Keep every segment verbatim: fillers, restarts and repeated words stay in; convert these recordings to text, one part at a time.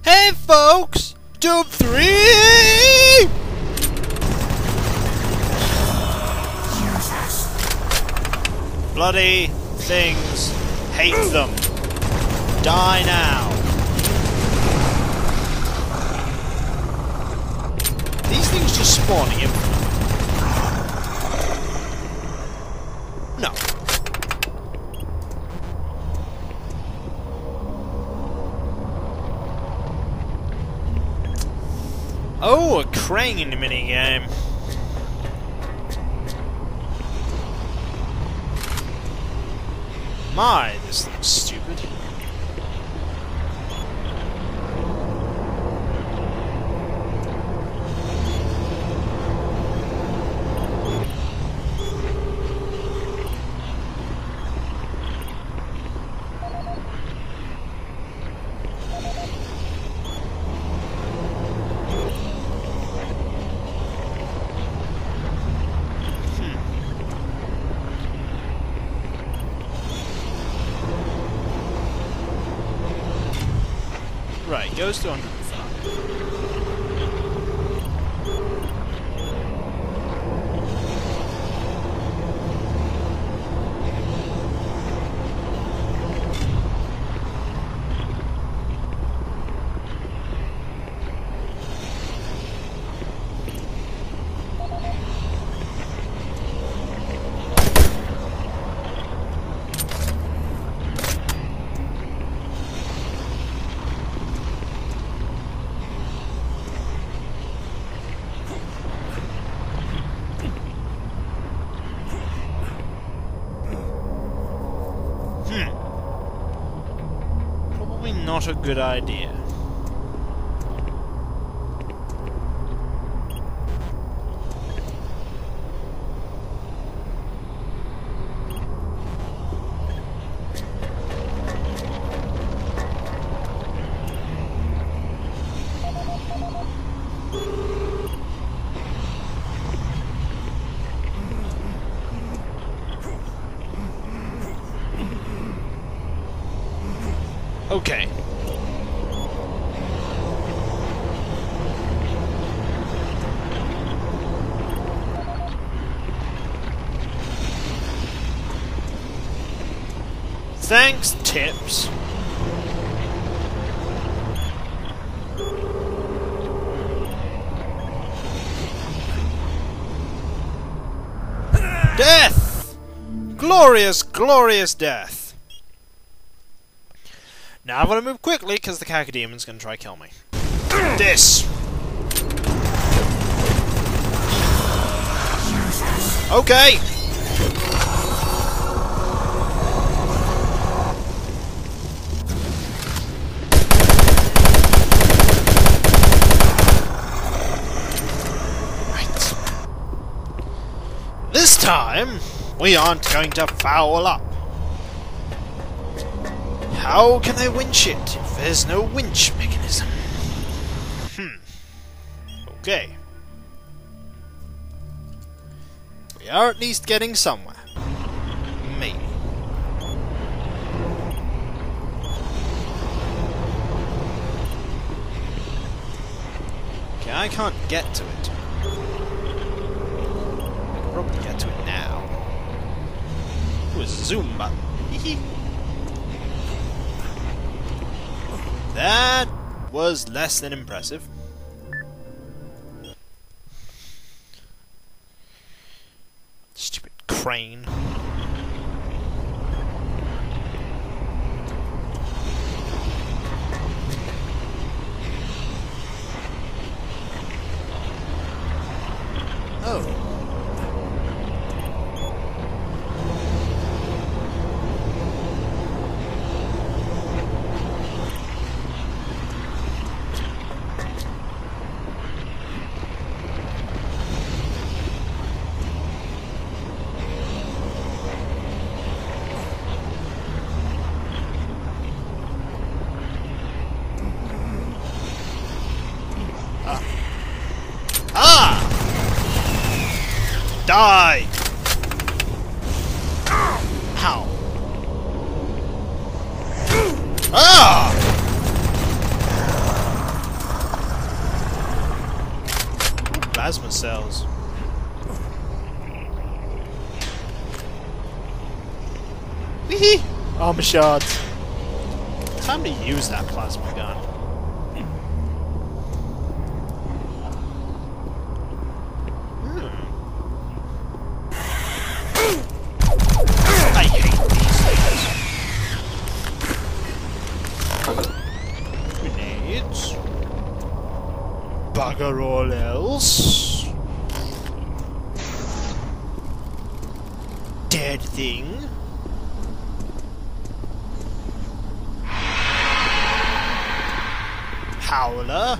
Hey folks! Doom three! Bloody things. Hate them. Die now. These things just spawning in. No. Oh, a crane minigame. My, this looks stupid. Right, goes to one hundred five. Not a good idea. Okay. Thanks, tips. Death! Glorious, glorious death. Now I'm gonna move quickly because the Cacodemon's gonna try to kill me. This! Okay! Right. This time, we aren't going to foul up. How can I winch it if there's no winch mechanism? Hmm. Okay. We are at least getting somewhere. Maybe. Okay, I can't get to it. I can probably get to it now. Ooh, a zoom button. Hee That was less than impressive. Stupid crane. Oh. Die! How? Ah! plasma cells. Wee! Armor shards. Time to use that plasma gun. Hmm. I hate these things. Grenades. Bugger all else. Dead thing. Howler.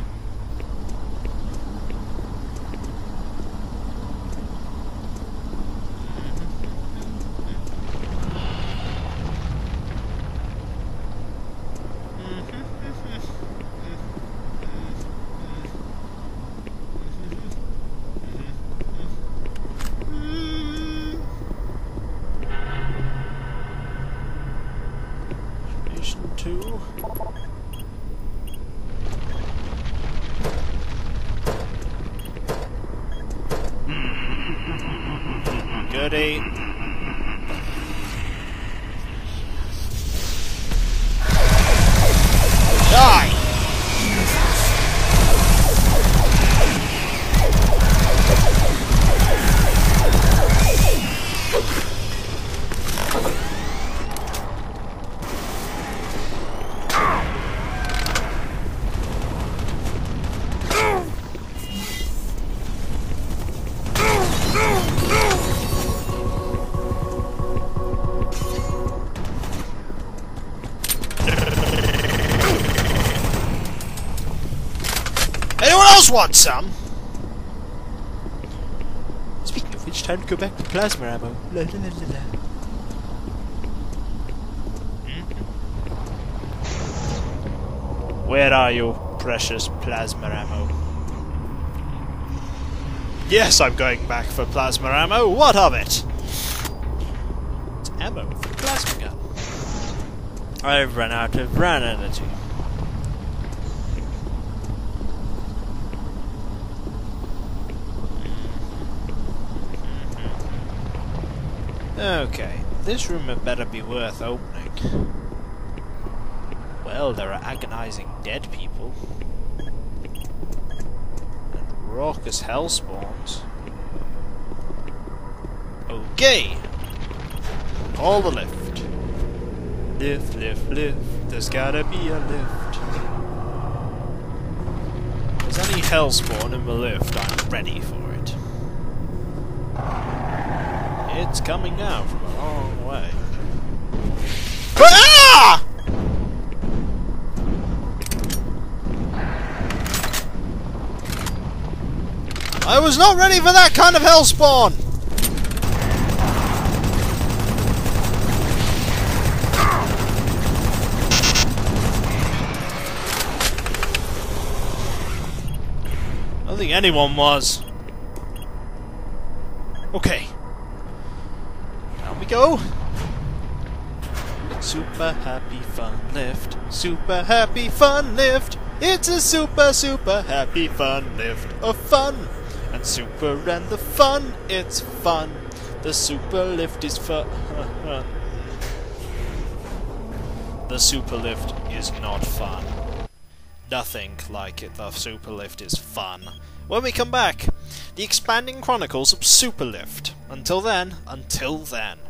Station two. Goody. Die! Anyone else want some? Speaking of which, time to go back to plasma ammo. La, la, la, la, la. Where are you, precious plasma ammo? Yes, I'm going back for plasma ammo. What of it? It's ammo for the plasma gun. I've run out of ranity. Okay, this room had better be worth opening. Well, there are agonizing dead people. And raucous hell spawns. Okay! Call the lift. Lift, lift, lift. There's gotta be a lift. If there's any hell spawn in the lift, I'm ready for it. It's coming down from a long way. Ah! I was not ready for that kind of hell spawn! I don't think anyone was. Okay. Down we go. Super happy fun lift. Super happy fun lift. It's a super super happy fun lift of fun. And super and the fun, it's fun. The super lift is fun. The super lift is not fun. Nothing like it. The super lift is fun. When we come back, the expanding chronicles of Super Lift. Until then, until then.